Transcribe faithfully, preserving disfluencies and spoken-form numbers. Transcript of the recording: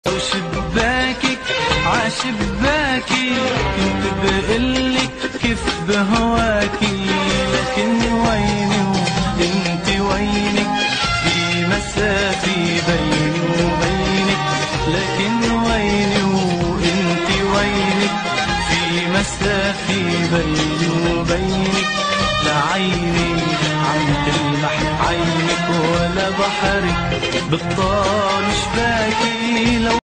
وشباكك عشباكي كنت بقلك كيف بهواكي، لكن ويني وانت وينك في مسافة بيني وبينك، لكن ويني وانت وينك في مسافة بيني وبينك، لا عيني عم تلمح عينك ولا بحرك بطال شباكي. لو